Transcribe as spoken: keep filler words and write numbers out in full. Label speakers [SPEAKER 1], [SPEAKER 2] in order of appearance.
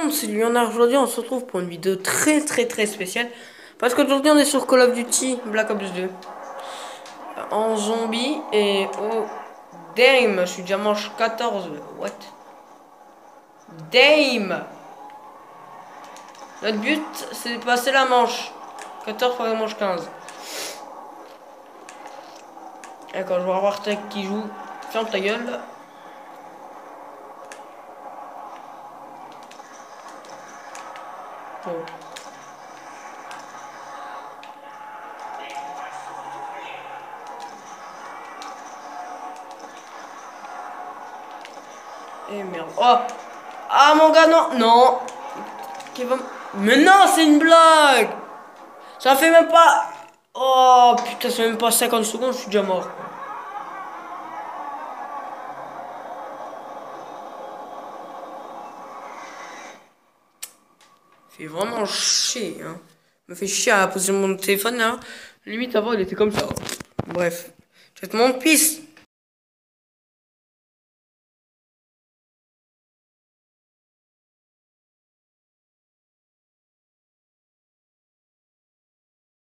[SPEAKER 1] monde, c'est Lionard. Aujourd'hui, on se retrouve pour une vidéo très très très spéciale. Parce qu'aujourd'hui, on est sur Call of Duty Black Ops deux. En zombie et oh damn, je suis déjà manche quatorze. What? Damn! Notre but, c'est de passer la manche. quatorze pour la manche quinze. D'accord, je vais voir qui joue. Ferme ta gueule. Oh. Eh merde. Oh! Ah mon gars, non! Non! Qui va... Mais non, c'est une blague! Ça fait même pas... Oh putain, ça fait même pas cinquante secondes, je suis déjà mort. Fait vraiment chier, hein. Me fait chier à poser mon téléphone là. Limite avant il était comme ça. Bref. Je te montre pisse.